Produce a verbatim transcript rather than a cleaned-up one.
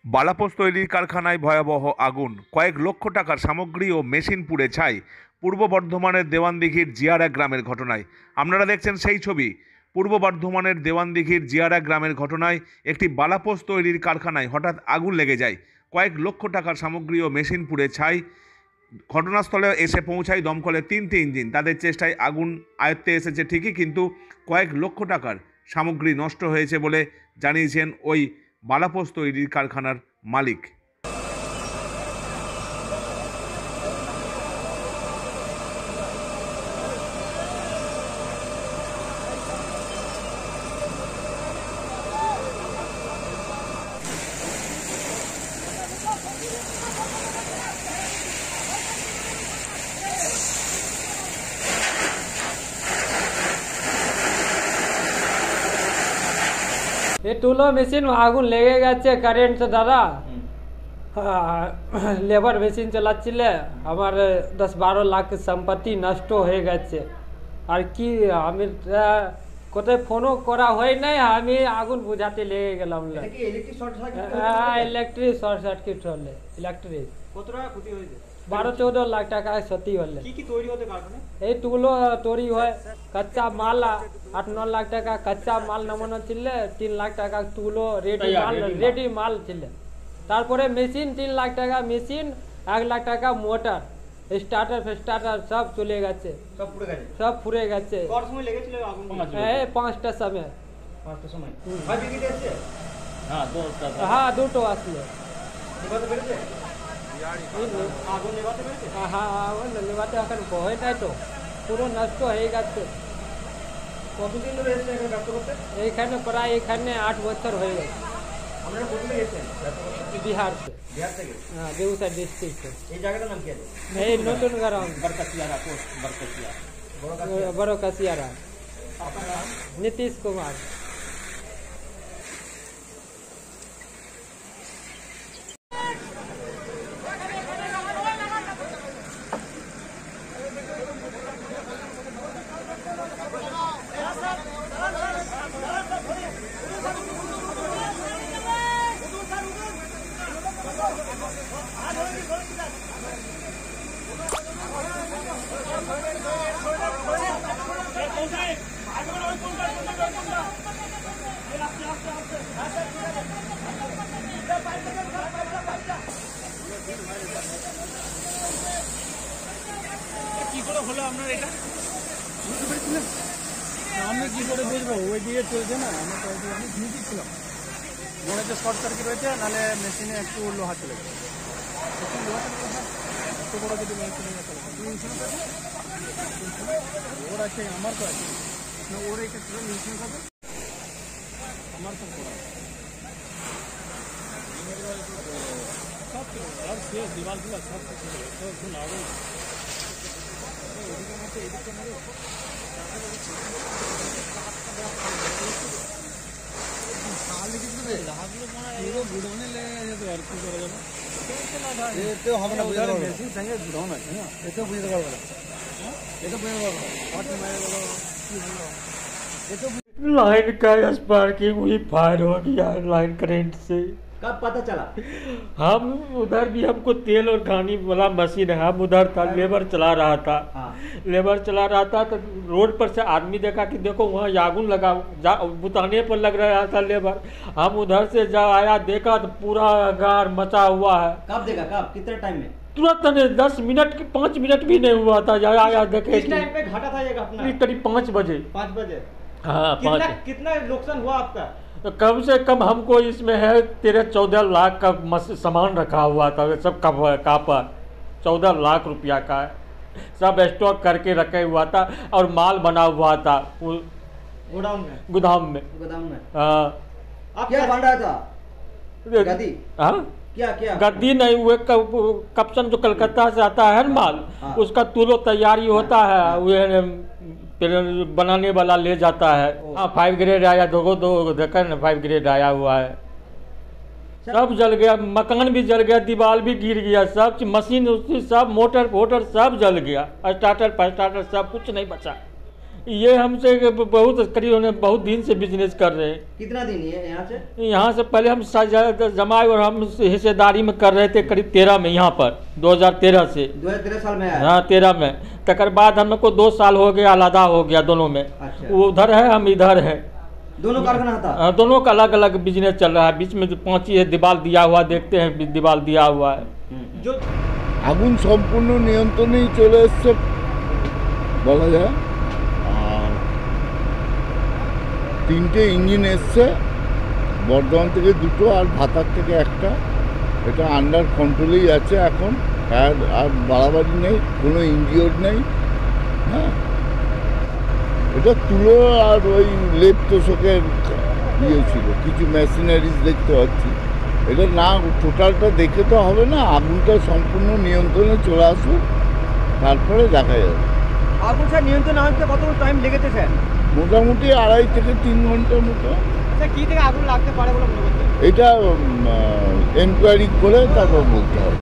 বালাপোস্ত তৈরির কারখানায় ভয়াবহ আগুন, কয়েক লক্ষ টাকার সামগ্রী ও মেশিন পুড়ে ছাই। পূর্ব বর্ধমানের দেওয়ানদিঘির জিয়ারা গ্রামের ঘটনায় আপনারা দেখছেন সেই ছবি। পূর্ব বর্ধমানের দেওয়ানদিঘির জিয়ারা গ্রামের ঘটনায় একটি বালাপোস্ত তৈরির কারখানায় হঠাৎ আগুন লেগে যায়। কয়েক লক্ষ টাকার সামগ্রী ও মেশিন পুড়ে ছাই। ঘটনাস্থলে এসে পৌঁছায় দমকলের তিনটি ইঞ্জিন। তাদের চেষ্টায় আগুন আয়ত্তে এসেছে ঠিকই, কিন্তু কয়েক লক্ষ টাকার সামগ্রী নষ্ট হয়েছে বলে জানিয়েছেন ওই বালাপোস্ত তৈরির কারখানার মালিক। ये टूलो মেশিন আগুন লেগে গেছে কারেন্ট দ্বারা। লেবার মেশিন চালাচ্ছিলে, আমার দশ বারো লাখ সম্পত্তি নষ্ট হয়ে গেছে। আর কি আমি কোথায় ফোনও করা হয় নাই, আমি আগুন বুঝাতে লেগে গেলাম। হ্যাঁ, ইলেকট্রিক শর্ট সার্কিট হলে ইলেকট্রিক কত টাকা ক্ষতি হয়েছে? বারো চৌদ্দ লাখ টাকা ক্ষতি হলে। কি কি তৈরি হতে কারখানে? এই টুলো তৈরি হয়, কাঁচা মাল আট ন লাখ টাকা কাঁচা মাল নামানো ছিল, তিন লাখ টাকা টুলো রেডি মাল রেডি মাল ছিল। তারপরে মেশিন তিন লাখ টাকা মেশিন, এক লাখ টাকা মোটর, স্টার্টার ফেস্টার্টার সব চলে গেছে, সব পুড়ে গেছে। সব পুড়ে গেছে। কত সময় লেগেছিল আগুন? এই পাঁচটার সময়। পাঁচটার সময় ফায়ার ব্রিগেড এসেছে? হ্যাঁ, দুটো হ্যাঁ দুটো আসলো। নিভাতে পেরেছে? আগুন নিভাতে পেরেছে? হ্যাঁ আগুন নিভাতে এখন হয় নাই তো, পুরো নষ্ট হয়ে গেছে। কতদিন ধরে এসেছে এখানে ব্যবসা করতে? এইখানে প্রায় এখানে আট বছর হয়ে গেছে। আপনারা কোথা থেকে এসেছেন ব্যবসা করতে? বিহার से। বিহার থেকে? হ্যাঁ, বেগুসরাই ডিস্ট্রিক্ট से। এই জায়গাটার নাম কি আছে? এই নতুন গ্রাম बरकसियारा पोस्ट बरकसिया। बड़ो कसियारा। আপনার নাম? नीतीश कुमार। কি করে হলো আপনার এটা? আমরা কি করে বুঝবো? ওই দিকে চলছে না, আমরা তো আমি ঢুকি ছিলাম, মনে হচ্ছে শর্ট সার্কিট হয়েছে, নাহলে মেশিনে একটু লোহা চলে গেছে। এত বড় যদি মেশিনে ওর আছে, আমার তো আছে না, ওর এটা ছিল মেশিন হবে আমার তো করা সব ছিল, আর সে দিওয়াল ছিল সব ছিল আগে এদিকে মধ্যে এদিকে মধ্যে গুডাউনে লেগে গেছে, আর কি করা যাবে? এতেও হবে না, বুঝতে পারবো মেশিন সঙ্গে গুডাউন আছে না, এতেও বুঝতে পারবো না, এটা বুঝতে পারবো না। মারে গেল কি হলো, এতো लाइन का स्पार्किंग हुई, फायर हो गया लाइन करंट से। कब पता चला? हम उधर भी हमको तेल और घानी वाला मशीन है, हम उधर था, लेबर चला रहा था। हाँ। लेबर चला रहा था तो रोड पर से आदमी देखा कि देखो वहाँ आगुन लगा, बुताने पर लग रहा था लेबर। हम उधर से जा आया, देखा तो पूरा अंगार मचा हुआ है। कब देखा? कब? कितने टाइम में? तुरंत नहीं, दस मिनट पाँच मिनट भी नहीं हुआ था, जा आया देखे। किस टाइम पे घटा था ये घटना? करीब पाँच बजे। पाँच बजे? हाँ, कितना कितना नुकसान हुआ आपका? तो कम से कम हमको इसमें है तेरह चौदह लाख का सामान रखा हुआ था, सब कापर चौदह लाख रुपया का है, सब स्टॉक करके रखे हुआ था और माल बना हुआ था गोदाम में। गोदाम में गोदाम में। हाँ। आप क्या बन रहा था? गद्दी? हाँ, क्या क्या? गद्दी नहीं, हुए कप्सन जो कलकत्ता से आता है ना माल, हाँ। उसका तुलो तैयारी होता है, वो बनाने वाला ले जाता है। हाँ, फाइव ग्रेड आया, दो दो देखा ना, फाइव ग्रेड आया हुआ है। सब जल गया, मकान भी जल गया, दीवार भी गिर गया, सब मशीन उसकी सब मोटर वोटर सब जल गया, स्टार्टर फास्टार्टर सब कुछ नहीं बचा। ये हमसे बहुत करीब होने बहुत दिन से बिजनेस कर रहे हैं। कितना दिन ये यहाँ से? यहाँ से पहले हम सा- जमाए और हम हिस्सेदारी में कर रहे थे करीब तेरह में, यहाँ पर दो हज़ार तेरह से। दो हजार तेरह साल में आया? हाँ तेरह में। तकर बाद हमको दो साल हो गया, अलग हो गया दोनों में। अच्छा। वो उधर है, हम इधर है। दोनों कारखाना था? हाँ, दोनों का अलग अलग बिजनेस चल रहा है। बीच में जो पांची है दीवार दिया हुआ, देखते हैं दीवार दिया हुआ है। जो আগুন সম্পূর্ণ নিয়ন্ত্রণেই চলে এসছে বলা যায়। আর তিনটে ইঞ্জিন এসছে, বর্ধমান থেকে দুটো আর ভাতার থেকে একটা। এটা আন্ডার কন্ট্রোলেই আছে এখন, আর আর বাড়াবাড়ি নেই, কোনো ইঞ্জিওর নেই। হ্যাঁ, এটা তুলো আর ওই লেপ তোষকের ইয়ে ছিল, কিছু মেশিনারিজ দেখতে পাচ্ছি। এটা না টোটালটা দেখে তো হবে না, আগুনটা সম্পূর্ণ নিয়ন্ত্রণে চলে আসুক, তারপরে দেখা যাবে। আগুন স্যার নিয়ন্ত্রণ আনতে কত টাইম লেগেছে স্যার? মোটামুটি আড়াই থেকে তিন ঘন্টার মতো। স্যার কি থেকে আগুন লাগতে পারে বলে মনে করছেন? এটা এনকোয়ারি করে তারপর বলতে হবে।